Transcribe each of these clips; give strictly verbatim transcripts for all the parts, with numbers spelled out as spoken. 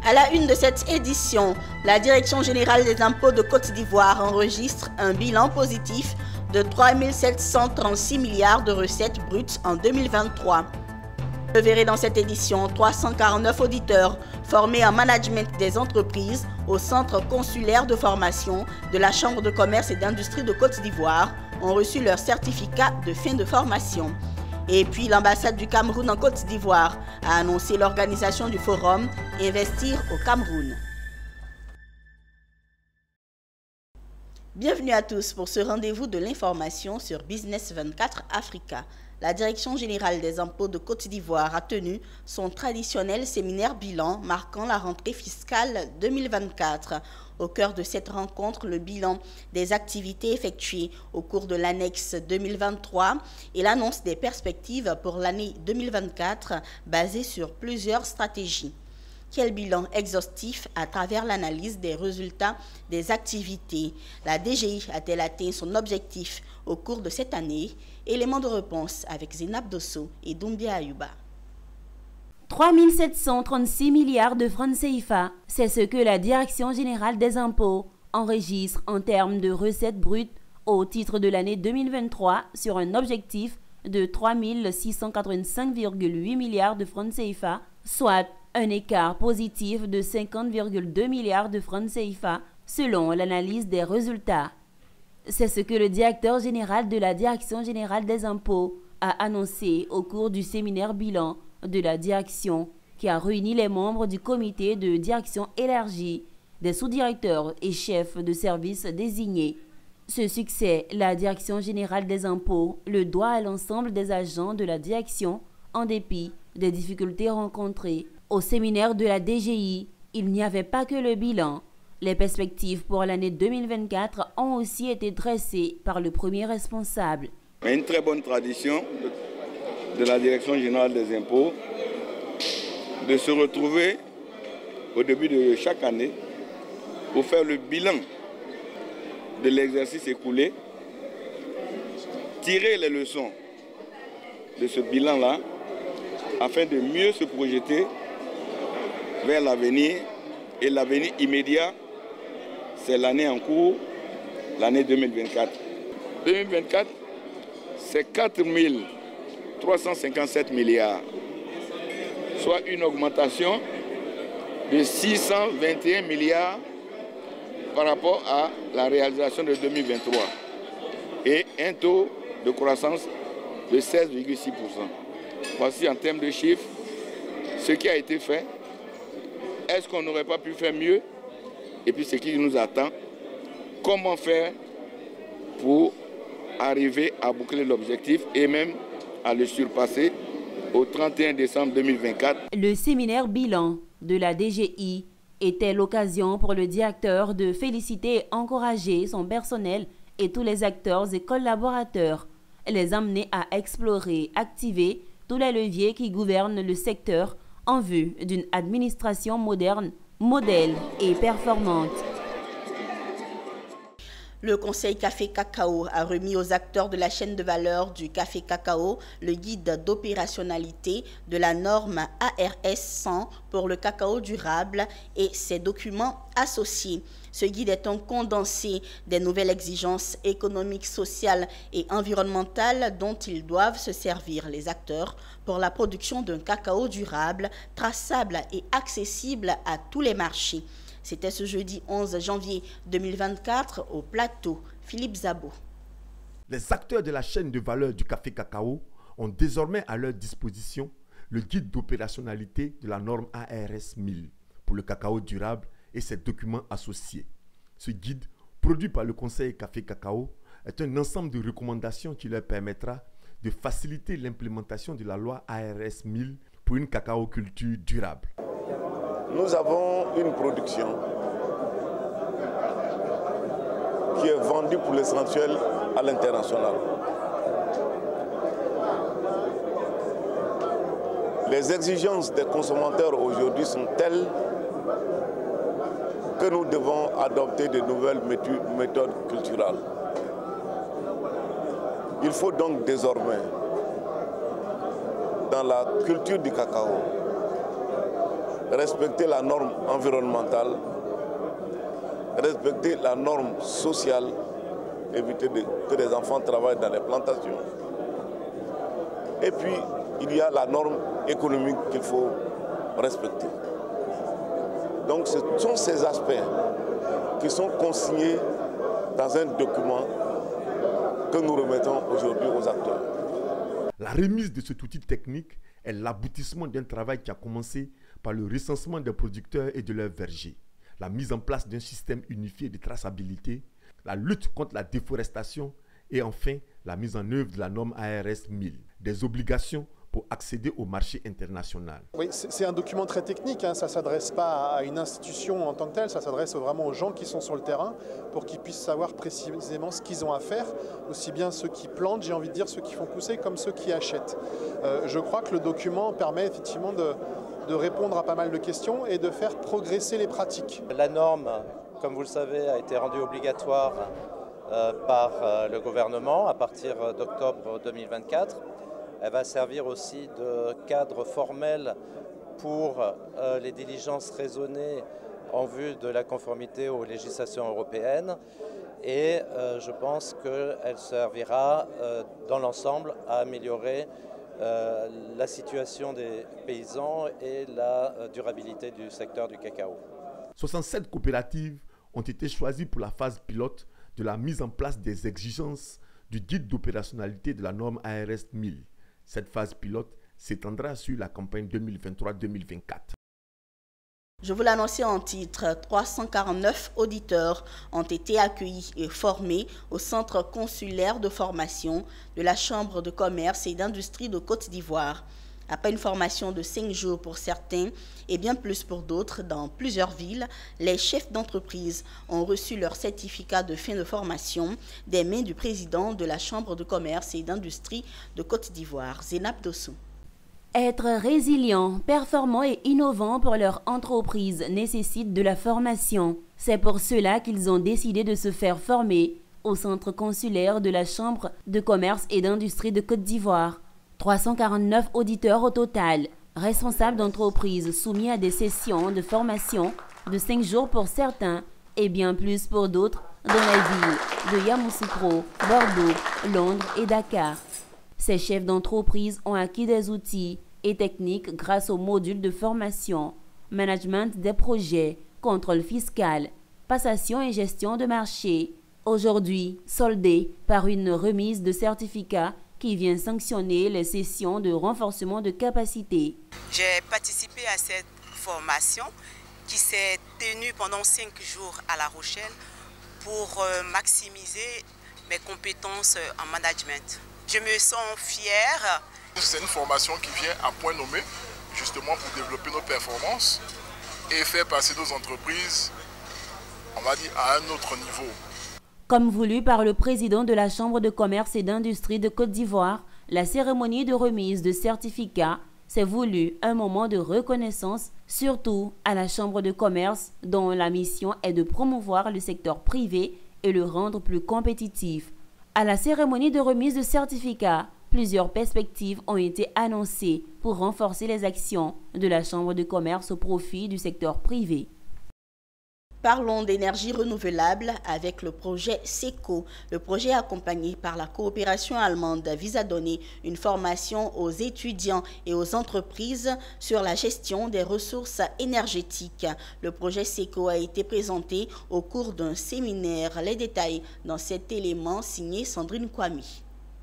À la une de cette édition, la Direction générale des impôts de Côte d'Ivoire enregistre un bilan positif de trois mille sept cent trente-six milliards de recettes brutes en deux mille vingt-trois. Vous verrez dans cette édition trois cent quarante-neuf auditeurs formés en management des entreprises au Centre consulaire de formation de la Chambre de commerce et d'industrie de Côte d'Ivoire ont reçu leur certificat de fin de formation. Et puis l'ambassade du Cameroun en Côte d'Ivoire a annoncé l'organisation du forum Investir au Cameroun. Bienvenue à tous pour ce rendez-vous de l'information sur Business vingt-quatre Africa. La Direction générale des impôts de Côte d'Ivoire a tenu son traditionnel séminaire bilan marquant la rentrée fiscale deux mille vingt-quatre. Au cœur de cette rencontre, le bilan des activités effectuées au cours de l'annexe deux mille vingt-trois et l'annonce des perspectives pour l'année deux mille vingt-quatre basée sur plusieurs stratégies. Quel bilan exhaustif à travers l'analyse des résultats des activités? La D G I a-t-elle atteint son objectif au cours de cette année? Élément de réponse avec Zénab Dosso et Doumbia Ayuba. trois mille sept cent trente-six milliards de francs C F A, c'est ce que la Direction générale des impôts enregistre en termes de recettes brutes au titre de l'année deux mille vingt-trois sur un objectif de trois mille six cent quatre-vingt-cinq virgule huit milliards de francs C F A, soit un écart positif de cinquante virgule deux milliards de francs C F A selon l'analyse des résultats. C'est ce que le directeur général de la Direction générale des impôts a annoncé au cours du séminaire bilan de la direction qui a réuni les membres du comité de direction élargi, des sous-directeurs et chefs de service désignés. Ce succès, la Direction générale des impôts le doit à l'ensemble des agents de la direction en dépit des difficultés rencontrées. Au séminaire de la D G I, il n'y avait pas que le bilan. Les perspectives pour l'année deux mille vingt-quatre ont aussi été dressées par le premier responsable. Une très bonne tradition de la Direction générale des impôts de se retrouver au début de chaque année pour faire le bilan de l'exercice écoulé, tirer les leçons de ce bilan-là afin de mieux se projeter vers l'avenir. Et l'avenir immédiat, c'est l'année en cours, l'année deux mille vingt-quatre. deux mille vingt-quatre, c'est quatre mille trois cent cinquante-sept milliards, soit une augmentation de six cent vingt et un milliards par rapport à la réalisation de deux mille vingt-trois et un taux de croissance de seize virgule six pour cent. Voici en termes de chiffres ce qui a été fait. Est-ce qu'on n'aurait pas pu faire mieux? Et puis ce qui nous attend, comment faire pour arriver à boucler l'objectif et même à le surpasser au trente et un décembre deux mille vingt-quatre. Le séminaire bilan de la D G I était l'occasion pour le directeur de féliciter et encourager son personnel et tous les acteurs et collaborateurs, les amener à explorer, activer tous les leviers qui gouvernent le secteur en vue d'une administration moderne, modèle et performante. Le Conseil Café Cacao a remis aux acteurs de la chaîne de valeur du café cacao le guide d'opérationnalité de la norme A R S cent pour le cacao durable et ses documents associés. Ce guide est un condensé des nouvelles exigences économiques, sociales et environnementales dont ils doivent se servir les acteurs pour la production d'un cacao durable, traçable et accessible à tous les marchés. C'était ce jeudi onze janvier deux mille vingt-quatre au plateau. Philippe Zabo. Les acteurs de la chaîne de valeur du café cacao ont désormais à leur disposition le guide d'opérationnalité de la norme A R S mille pour le cacao durable et ses documents associés. Ce guide, produit par le Conseil Café Cacao, est un ensemble de recommandations qui leur permettra de faciliter l'implémentation de la loi A R S mille pour une cacaoculture durable. Nous avons une production qui est vendue pour l'essentiel à l'international. Les exigences des consommateurs aujourd'hui sont telles que nous devons adopter de nouvelles méthodes culturelles. Il faut donc désormais, dans la culture du cacao, respecter la norme environnementale, respecter la norme sociale, éviter de, que les enfants travaillent dans les plantations. Et puis, il y a la norme économique qu'il faut respecter. Donc, ce sont ces aspects qui sont consignés dans un document que nous remettons aujourd'hui aux acteurs. La remise de cet outil technique est l'aboutissement d'un travail qui a commencé par le recensement des producteurs et de leurs vergers, la mise en place d'un système unifié de traçabilité, la lutte contre la déforestation et enfin la mise en œuvre de la norme A R S mille, des obligations pour accéder au marché international. Oui, c'est un document très technique, hein. Ça ne s'adresse pas à une institution en tant que telle, ça s'adresse vraiment aux gens qui sont sur le terrain pour qu'ils puissent savoir précisément ce qu'ils ont à faire, aussi bien ceux qui plantent, j'ai envie de dire ceux qui font pousser, comme ceux qui achètent. Euh, je crois que le document permet effectivement de, de répondre à pas mal de questions et de faire progresser les pratiques. La norme, comme vous le savez, a été rendue obligatoire euh, par euh, le gouvernement à partir d'octobre deux mille vingt-quatre. Elle va servir aussi de cadre formel pour euh, les diligences raisonnées en vue de la conformité aux législations européennes. Et euh, je pense qu'elle servira euh, dans l'ensemble à améliorer euh, la situation des paysans et la euh, durabilité du secteur du cacao. soixante-sept coopératives ont été choisies pour la phase pilote de la mise en place des exigences du guide d'opérationnalité de la norme A R S mille. Cette phase pilote s'étendra sur la campagne deux mille vingt-trois deux mille vingt-quatre. Je vous l'annonçais en titre, trois cent quarante-neuf auditeurs ont été accueillis et formés au centre consulaire de formation de la Chambre de commerce et d'industrie de Côte d'Ivoire. Après une formation de cinq jours pour certains et bien plus pour d'autres dans plusieurs villes, les chefs d'entreprise ont reçu leur certificat de fin de formation des mains du président de la Chambre de commerce et d'industrie de Côte d'Ivoire, Zénab Dossou. Être résilient, performant et innovant pour leur entreprise nécessite de la formation. C'est pour cela qu'ils ont décidé de se faire former au centre consulaire de la Chambre de commerce et d'industrie de Côte d'Ivoire. trois cent quarante-neuf auditeurs au total, responsables d'entreprises soumis à des sessions de formation de cinq jours pour certains et bien plus pour d'autres dans les villes de Yamoussoukro, Bordeaux, Londres et Dakar. Ces chefs d'entreprise ont acquis des outils et techniques grâce au module de formation, management des projets, contrôle fiscal, passation et gestion de marché. Aujourd'hui, soldés par une remise de certificats qui vient sanctionner les sessions de renforcement de capacité. J'ai participé à cette formation qui s'est tenue pendant cinq jours à La Rochelle pour maximiser mes compétences en management. Je me sens fière. C'est une formation qui vient à point nommé, justement pour développer nos performances et faire passer nos entreprises, on va dire, à un autre niveau. Comme voulu par le président de la Chambre de commerce et d'industrie de Côte d'Ivoire, la cérémonie de remise de certificats s'est voulu un moment de reconnaissance, surtout à la Chambre de commerce dont la mission est de promouvoir le secteur privé et le rendre plus compétitif. À la cérémonie de remise de certificats, plusieurs perspectives ont été annoncées pour renforcer les actions de la Chambre de commerce au profit du secteur privé. Parlons d'énergie renouvelable avec le projet SECO. Le projet accompagné par la coopération allemande vise à donner une formation aux étudiants et aux entreprises sur la gestion des ressources énergétiques. Le projet SECO a été présenté au cours d'un séminaire. Les détails dans cet élément signé Sandrine Kwami.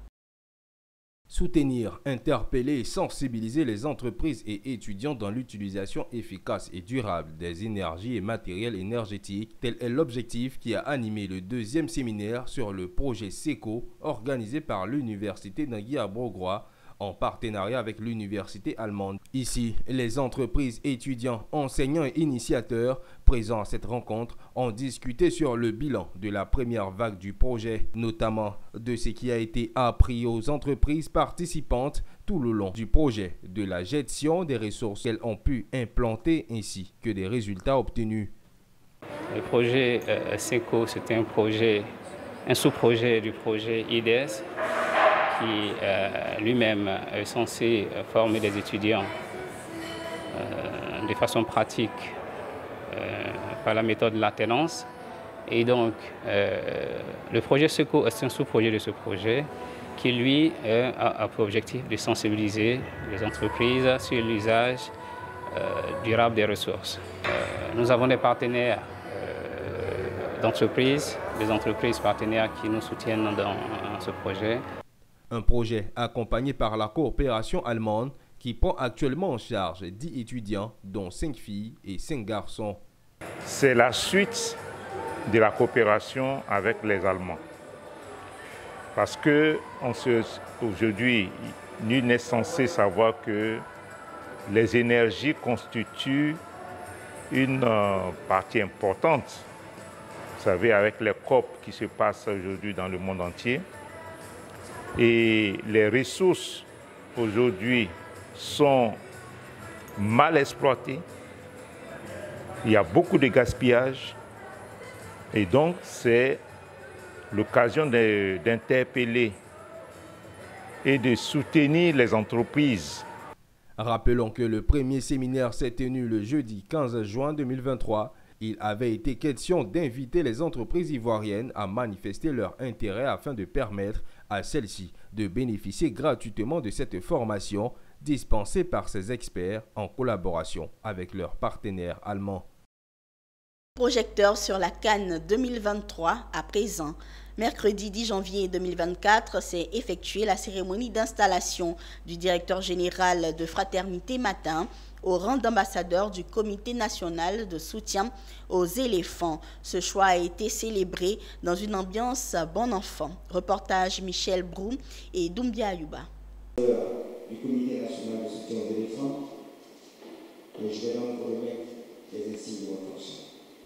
Soutenir, interpeller et sensibiliser les entreprises et étudiants dans l'utilisation efficace et durable des énergies et matériels énergétiques, tel est l'objectif qui a animé le deuxième séminaire sur le projet SECO organisé par l'Université d'Anguilla-Bourgois en partenariat avec l'université allemande. Ici, les entreprises, étudiants, enseignants et initiateurs présents à cette rencontre ont discuté sur le bilan de la première vague du projet, notamment de ce qui a été appris aux entreprises participantes tout le long du projet, de la gestion des ressources qu'elles ont pu implanter ainsi que des résultats obtenus. Le projet euh, SECO, c'était un projet, un sous-projet du projet I D S qui euh, lui-même est censé former des étudiants euh, de façon pratique euh, par la méthode de l'alternance. Et donc, euh, le projet SECO est un sous-projet de ce projet qui, lui, euh, a, a pour objectif de sensibiliser les entreprises sur l'usage euh, durable des ressources. Euh, nous avons des partenaires euh, d'entreprises, des entreprises partenaires qui nous soutiennent dans, dans ce projet. Un projet accompagné par la coopération allemande qui prend actuellement en charge dix étudiants, dont cinq filles et cinq garçons. C'est la suite de la coopération avec les Allemands. Parce que aujourd'hui, nul n'est censé savoir que les énergies constituent une euh, partie importante. Vous savez, avec les C O P qui se passent aujourd'hui dans le monde entier. Et les ressources aujourd'hui sont mal exploitées. Il y a beaucoup de gaspillage. Et donc, c'est l'occasion d'interpeller et de soutenir les entreprises. Rappelons que le premier séminaire s'est tenu le jeudi quinze juin deux mille vingt-trois. Il avait été question d'inviter les entreprises ivoiriennes à manifester leur intérêt afin de permettre à celles-ci de bénéficier gratuitement de cette formation dispensée par ces experts en collaboration avec leurs partenaires allemands. Projecteur sur la Cannes deux mille vingt-trois à présent. Mercredi dix janvier deux mille vingt-quatre s'est effectuée la cérémonie d'installation du directeur général de Fraternité Matin au rang d'ambassadeur du Comité national de soutien aux éléphants. Ce choix a été célébré dans une ambiance bon enfant. Reportage Michel Brou et Doumbia Ayuba. Du Comité national de soutien aux éléphants, je vais donc remettre les insignes de votre fonction.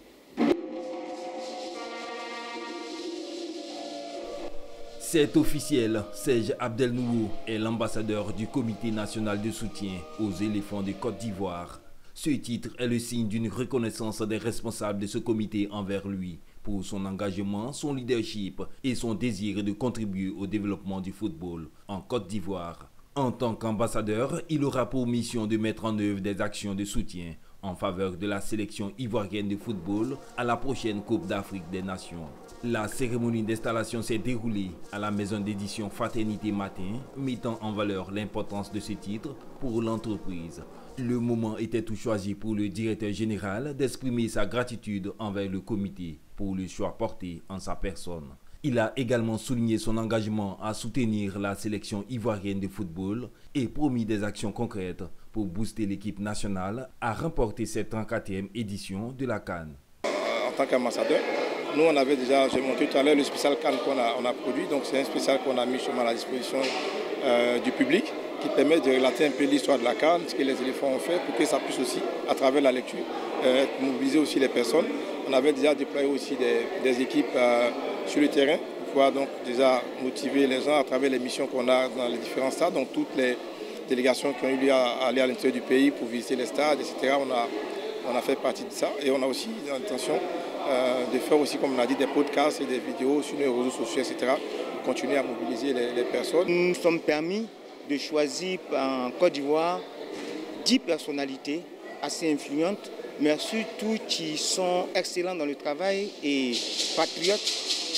C'est officiel, Serge Abdelnouou est l'ambassadeur du Comité national de soutien aux éléphants de Côte d'Ivoire. Ce titre est le signe d'une reconnaissance des responsables de ce comité envers lui pour son engagement, son leadership et son désir de contribuer au développement du football en Côte d'Ivoire. En tant qu'ambassadeur, il aura pour mission de mettre en œuvre des actions de soutien en faveur de la sélection ivoirienne de football à la prochaine Coupe d'Afrique des Nations. La cérémonie d'installation s'est déroulée à la maison d'édition Fraternité Matin, mettant en valeur l'importance de ce titre pour l'entreprise. Le moment était tout choisi pour le directeur général d'exprimer sa gratitude envers le comité pour le choix porté en sa personne. Il a également souligné son engagement à soutenir la sélection ivoirienne de football et promis des actions concrètes pour booster l'équipe nationale à remporter cette trente-quatrième édition de la CAN. En tant qu'ambassadeur, nous on avait déjà, j'ai montré tout à l'heure le spécial CAN qu'on a, on a produit, donc c'est un spécial qu'on a mis à la disposition euh, du public qui permet de relater un peu l'histoire de la CAN, ce que les éléphants ont fait pour que ça puisse aussi, à travers la lecture, euh, mobiliser aussi les personnes. On avait déjà déployé aussi des, des équipes euh, sur le terrain pour pouvoir donc déjà motiver les gens à travers les missions qu'on a dans les différents stades, donc toutes les délégations qui ont eu lieu à aller à l'intérieur du pays pour visiter les stades, et cetera. On a, on a fait partie de ça et on a aussi l'intention euh, de faire aussi, comme on a dit, des podcasts et des vidéos sur les réseaux sociaux, et cetera pour continuer à mobiliser les, les personnes. Nous nous sommes permis de choisir en Côte d'Ivoire dix personnalités assez influentes, mais surtout qui sont excellents dans le travail et patriotes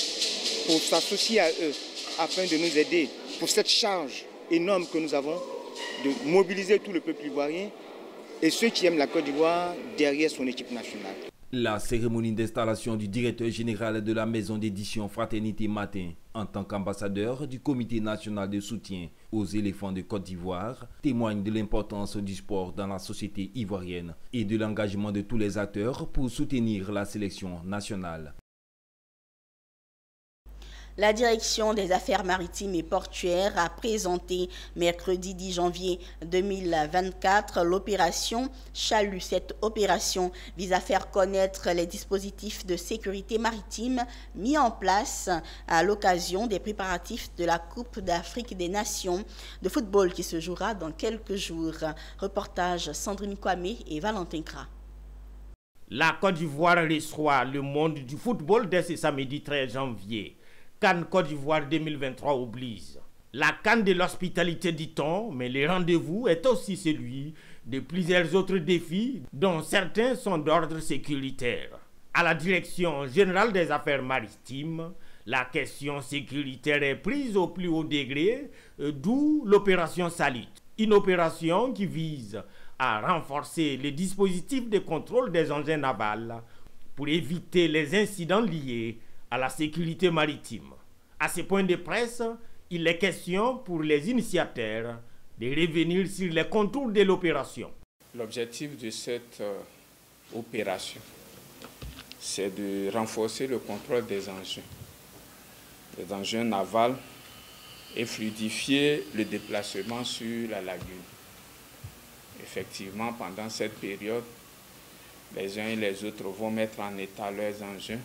pour s'associer à eux afin de nous aider pour cette charge énorme que nous avons de mobiliser tout le peuple ivoirien et ceux qui aiment la Côte d'Ivoire derrière son équipe nationale. La cérémonie d'installation du directeur général de la maison d'édition Fraternité Matin en tant qu'ambassadeur du Comité national de soutien aux éléphants de Côte d'Ivoire témoigne de l'importance du sport dans la société ivoirienne et de l'engagement de tous les acteurs pour soutenir la sélection nationale. La direction des affaires maritimes et portuaires a présenté mercredi dix janvier deux mille vingt-quatre l'opération Chalut. Cette opération vise à faire connaître les dispositifs de sécurité maritime mis en place à l'occasion des préparatifs de la Coupe d'Afrique des Nations de football qui se jouera dans quelques jours. Reportage Sandrine Kwame et Valentin Kra. La Côte d'Ivoire reçoit le monde du football dès ce samedi treize janvier. CAN Côte d'Ivoire deux mille vingt-trois oblige. La CAN de l'hospitalité dit-on, mais le rendez-vous est aussi celui de plusieurs autres défis, dont certains sont d'ordre sécuritaire. À la Direction générale des affaires maritimes, la question sécuritaire est prise au plus haut degré, d'où l'opération Salut. Une opération qui vise à renforcer les dispositifs de contrôle des engins navals pour éviter les incidents liés à la sécurité maritime. À ce point de presse, il est question pour les initiateurs de revenir sur les contours de l'opération. L'objectif de cette euh, opération, c'est de renforcer le contrôle des engins, des engins navals et fluidifier le déplacement sur la lagune. Effectivement, pendant cette période, les uns et les autres vont mettre en état leurs engins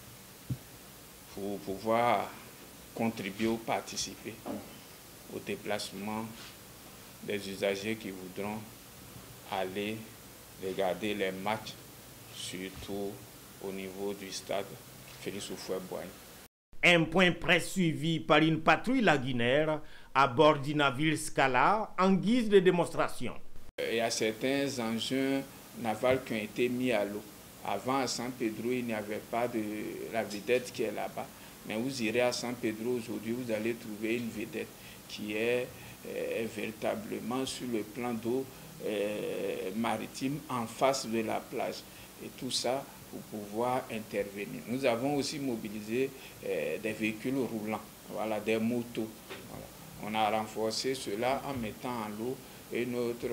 pour pouvoir contribuer ou participer au déplacement des usagers qui voudront aller regarder les matchs, surtout au niveau du stade Félix Houphouët-Boigny. Un point presse suivi par une patrouille lagunaire à bord du navire Scala en guise de démonstration. Il y a certains engins navals qui ont été mis à l'eau. Avant, à San Pedro, il n'y avait pas de la vedette qui est là-bas. Mais vous irez à San Pedro aujourd'hui, vous allez trouver une vedette qui est euh, véritablement sur le plan d'eau euh, maritime en face de la plage. Et tout ça pour pouvoir intervenir. Nous avons aussi mobilisé euh, des véhicules roulants, voilà, des motos. Voilà. On a renforcé cela en mettant en l'eau une autre,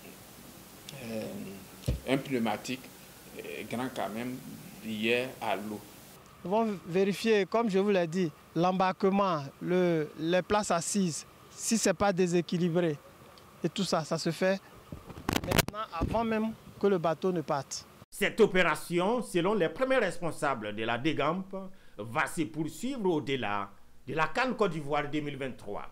euh, un pneumatique euh, grand quand même lié à l'eau. Nous allons vérifier, comme je vous l'ai dit, l'embarquement, le, les places assises, si ce n'est pas déséquilibré. Et tout ça, ça se fait maintenant avant même que le bateau ne parte. Cette opération, selon les premiers responsables de la DEGAMP, va se poursuivre au-delà de la CAN Côte d'Ivoire deux mille vingt-trois.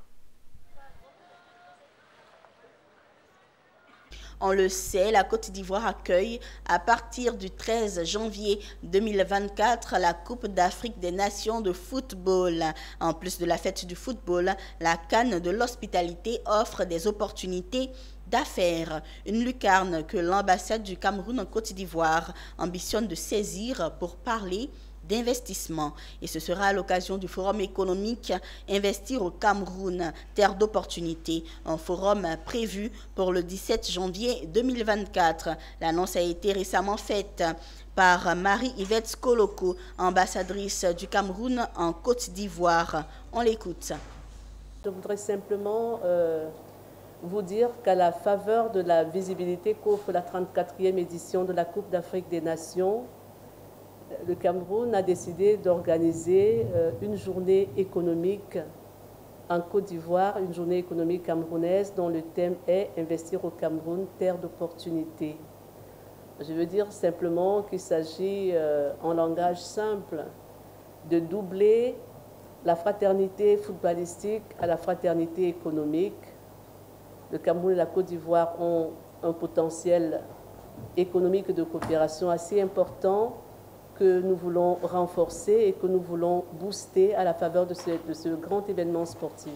On le sait, la Côte d'Ivoire accueille à partir du treize janvier deux mille vingt-quatre la Coupe d'Afrique des Nations de football. En plus de la fête du football, la CAN de l'hospitalité offre des opportunités d'affaires. Une lucarne que l'ambassade du Cameroun en Côte d'Ivoire ambitionne de saisir pour parler d'investissement. Et ce sera à l'occasion du forum économique Investir au Cameroun, terre d'opportunités, un forum prévu pour le dix-sept janvier deux mille vingt-quatre. L'annonce a été récemment faite par Marie-Yvette Skoloko, ambassadrice du Cameroun en Côte d'Ivoire. On l'écoute. Je voudrais simplement euh, vous dire qu'à la faveur de la visibilité qu'offre la trente-quatrième édition de la Coupe d'Afrique des Nations, le Cameroun a décidé d'organiser une journée économique en Côte d'Ivoire, une journée économique camerounaise dont le thème est « Investir au Cameroun, terre d'opportunités ». Je veux dire simplement qu'il s'agit, en langage simple, de doubler la fraternité footballistique à la fraternité économique. Le Cameroun et la Côte d'Ivoire ont un potentiel économique de coopération assez important que nous voulons renforcer et que nous voulons booster à la faveur de ce, de ce grand événement sportif.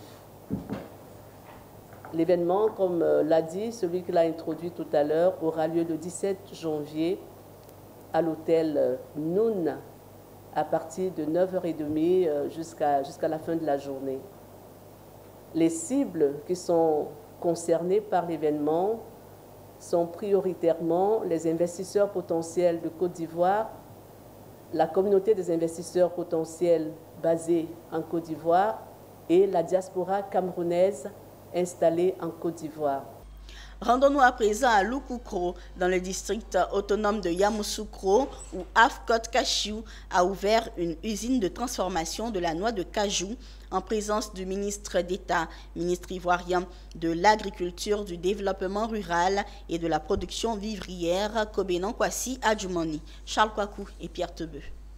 L'événement, comme l'a dit celui qui l'a introduit tout à l'heure, aura lieu le dix-sept janvier à l'hôtel Noun à partir de neuf heures trente jusqu'à jusqu'à la fin de la journée. Les cibles qui sont concernées par l'événement sont prioritairement les investisseurs potentiels de Côte d'Ivoire, la communauté des investisseurs potentiels basés en Côte d'Ivoire et la diaspora camerounaise installée en Côte d'Ivoire. Rendons-nous à présent à Loukkoukro, dans le district autonome de Yamoussoukro, où Afcot Cashew a ouvert une usine de transformation de la noix de cajou en présence du ministre d'État, ministre ivoirien de l'Agriculture, du Développement rural et de la production vivrière, Kobenan Kwasi Adjoumani, Charles Kwakou et Pierre Tebeu.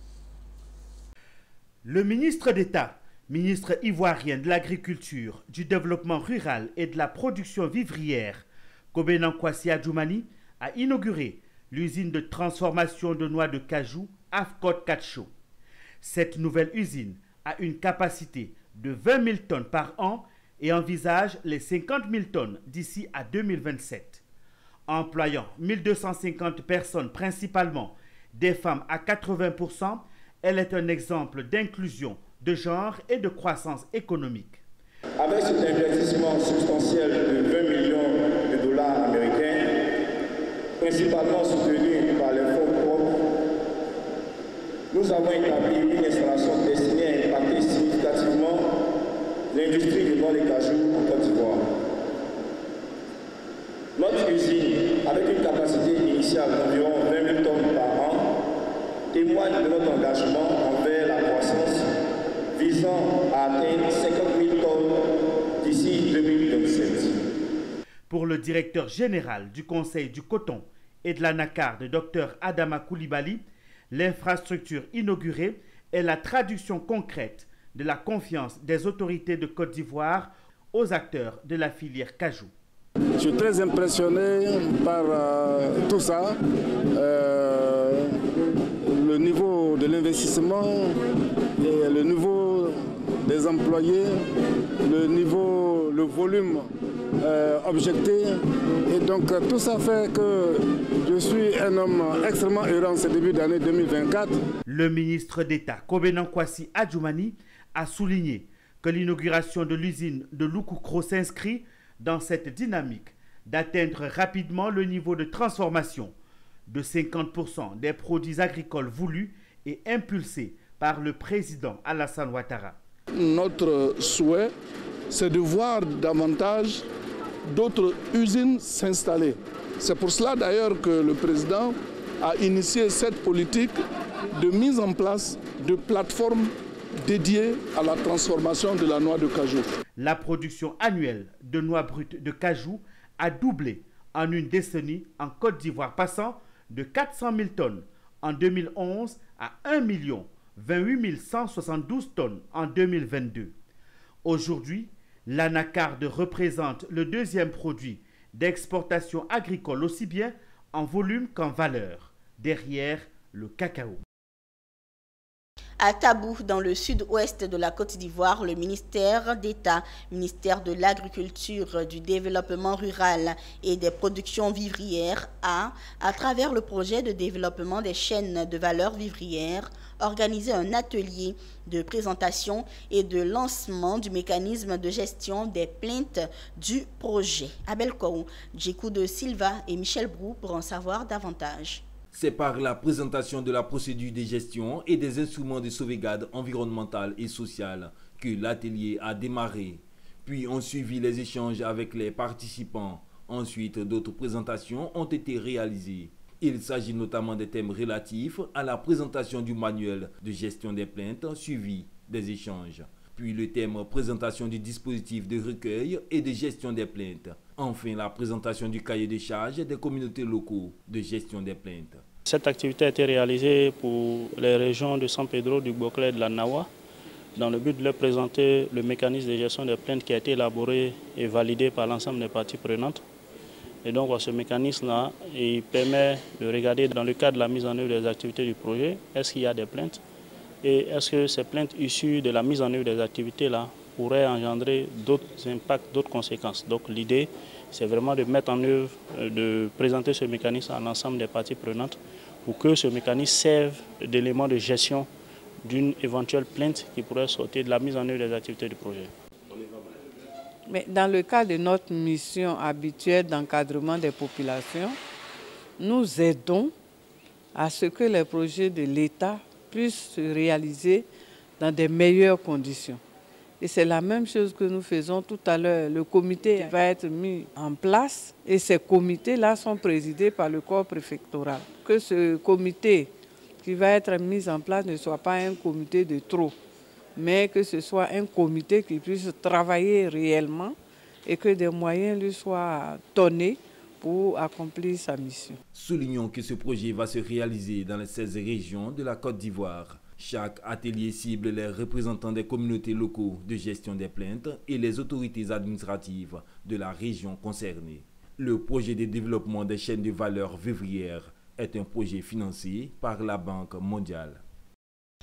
Le ministre d'État, ministre ivoirien de l'Agriculture, du Développement rural et de la production vivrière, Kobenan Kwasi Adjoumani, a inauguré l'usine de transformation de noix de cajou Afcot Cashew. Cette nouvelle usine a une capacité de vingt mille tonnes par an et envisage les cinquante mille tonnes d'ici à deux mille vingt-sept. Employant mille deux cent cinquante personnes, principalement des femmes à quatre-vingts pour cent, elle est un exemple d'inclusion, de genre et de croissance économique. Avec cet investissement substantiel de vingt millions de dollars américains, principalement soutenu par les fonds propres, nous avons établi une installation destinée à impacter significativement l'industrie du noix de cajou en Côte d'Ivoire. Notre usine, avec une capacité initiale d'environ vingt mille tonnes par an, témoigne de notre engagement envers la croissance visant à atteindre cinquante mille tonnes d'ici deux mille vingt-sept. Pour le directeur général du Conseil du coton et de l'anacarde, Dr Adama Koulibaly, l'infrastructure inaugurée est la traduction concrète de la confiance des autorités de Côte d'Ivoire aux acteurs de la filière cajou. Je suis très impressionné par euh, tout ça. Euh, le niveau de l'investissement et le niveau des employés, le niveau, le volume euh, objecté. Et donc tout ça fait que je suis un homme extrêmement heureux en ce début d'année deux mille vingt-quatre. Le ministre d'État Kobenan Kwasi Adjoumani a souligné que l'inauguration de l'usine de Loukoucro s'inscrit dans cette dynamique d'atteindre rapidement le niveau de transformation de cinquante pour cent des produits agricoles voulus et impulsés par le président Alassane Ouattara. Notre souhait, c'est de voir davantage d'autres usines s'installer. C'est pour cela d'ailleurs que le président a initié cette politique de mise en place de plateformes dédiées à la transformation de la noix de cajou. La production annuelle de noix brutes de cajou a doublé en une décennie en Côte d'Ivoire, passant de quatre cent mille tonnes en deux mille onze à un million vingt-huit mille cent soixante-douze tonnes en deux mille vingt-deux. Aujourd'hui, l'anacarde représente le deuxième produit d'exportation agricole aussi bien en volume qu'en valeur, derrière le cacao. À Tabou, dans le sud-ouest de la Côte d'Ivoire, le ministère d'État, ministère de l'Agriculture, du Développement rural et des productions vivrières a, à travers le projet de développement des chaînes de valeur vivrières, organisé un atelier de présentation et de lancement du mécanisme de gestion des plaintes du projet. Abel Kou, Djekou de Silva et Michel Brou pour en savoir davantage. C'est par la présentation de la procédure de gestion et des instruments de sauvegarde environnementale et sociale que l'atelier a démarré. Puis ont suivi les échanges avec les participants. Ensuite, d'autres présentations ont été réalisées. Il s'agit notamment des thèmes relatifs à la présentation du manuel de gestion des plaintes suivi des échanges. Puis le thème présentation du dispositif de recueil et de gestion des plaintes. Enfin, la présentation du cahier de charges des communautés locaux de gestion des plaintes. Cette activité a été réalisée pour les régions de San Pedro, du Boclé et de la Nawa, dans le but de leur présenter le mécanisme de gestion des plaintes qui a été élaboré et validé par l'ensemble des parties prenantes. Et donc, ce mécanisme-là, il permet de regarder dans le cadre de la mise en œuvre des activités du projet, est-ce qu'il y a des plaintes et est-ce que ces plaintes issues de la mise en œuvre des activités-là pourraient engendrer d'autres impacts, d'autres conséquences. Donc l'idée, c'est vraiment de mettre en œuvre, de présenter ce mécanisme à l'ensemble des parties prenantes pour que ce mécanisme serve d'élément de gestion d'une éventuelle plainte qui pourrait sortir de la mise en œuvre des activités du projet. Mais dans le cadre de notre mission habituelle d'encadrement des populations, nous aidons à ce que les projets de l'État puissent se réaliser dans des meilleures conditions. Et c'est la même chose que nous faisons tout à l'heure. Le comité va être mis en place et ces comités-là sont présidés par le corps préfectoral. Que ce comité qui va être mis en place ne soit pas un comité de trop, mais que ce soit un comité qui puisse travailler réellement et que des moyens lui soient donnés pour accomplir sa mission. Soulignons que ce projet va se réaliser dans les seize régions de la Côte d'Ivoire. Chaque atelier cible les représentants des communautés locaux de gestion des plaintes et les autorités administratives de la région concernée. Le projet de développement des chaînes de valeur vivrières est un projet financé par la Banque mondiale.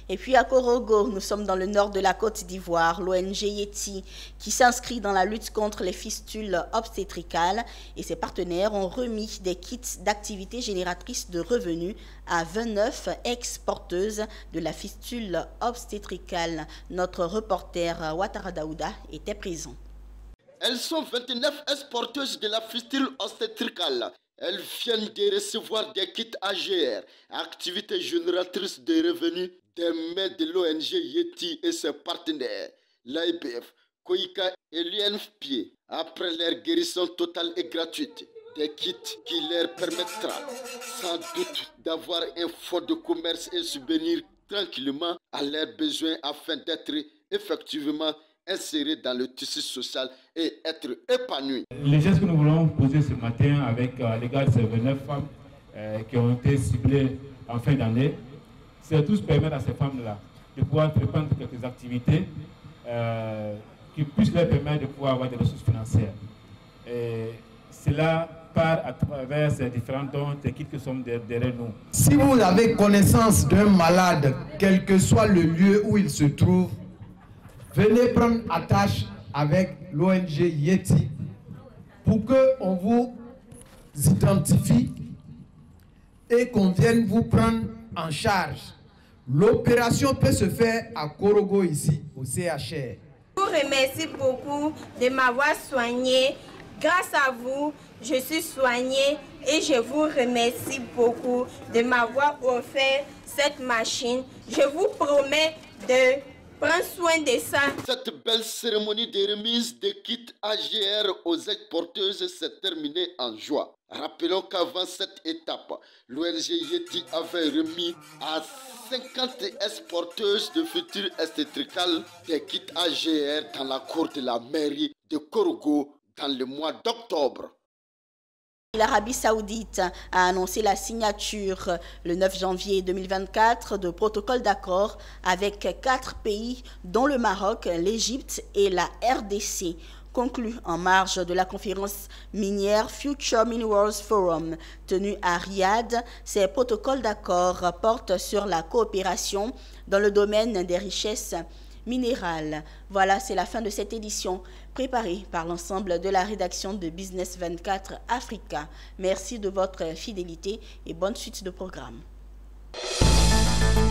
Et puis à Korogo, nous sommes dans le nord de la Côte d'Ivoire, l'O N G Yeti, qui s'inscrit dans la lutte contre les fistules obstétricales, et ses partenaires ont remis des kits d'activités génératrices de revenus à vingt-neuf ex-porteuses de la fistule obstétricale. Notre reporter Ouattara Daouda était présent. Elles sont vingt-neuf ex-porteuses de la fistule obstétricale. Elles viennent de recevoir des kits A G R, activités génératrices de revenus, des mains de l'O N G Yeti et ses partenaires, l'A I B F, Koika et l'U N F P I, après leur guérison totale et gratuite. Des kits qui leur permettra sans doute d'avoir un fonds de commerce et subvenir tranquillement à leurs besoins afin d'être effectivement insérés dans le tissu social et être épanouis. Les gestes que nous voulons poser ce matin avec euh, l'égard de ces vingt-neuf femmes euh, qui ont été ciblées en fin d'année, c'est tous permettre à ces femmes-là de pouvoir entreprendre quelques activités euh, qui puissent leur permettre de pouvoir avoir des ressources financières. Et cela part à travers ces différents dons, des kits qui sont derrière nous. Si vous avez connaissance d'un malade, quel que soit le lieu où il se trouve, venez prendre attache avec l'O N G Yeti pour qu'on vous identifie et qu'on vienne vous prendre en charge. L'opération peut se faire à Korogo ici, au C H R. Je vous remercie beaucoup de m'avoir soigné. Grâce à vous, je suis soignée et je vous remercie beaucoup de m'avoir offert cette machine. Je vous promets de prendre soin de ça. Cette belle cérémonie de remise des kits A G R aux ex-porteuses s'est terminée en joie. Rappelons qu'avant cette étape, l'O N G Yeti avait remis à cinquante ex-porteuses de futures obstétricales des kits A G R dans la cour de la mairie de Korogo dans le mois d'octobre. L'Arabie Saoudite a annoncé la signature le neuf janvier deux mille vingt-quatre de protocoles d'accord avec quatre pays dont le Maroc, l'Égypte et la R D C. Conclu en marge de la conférence minière Future Minerals Forum tenue à Riyad, ces protocoles d'accord portent sur la coopération dans le domaine des richesses minérales. Voilà, c'est la fin de cette édition préparée par l'ensemble de la rédaction de Business vingt-quatre Africa. Merci de votre fidélité et bonne suite de programme.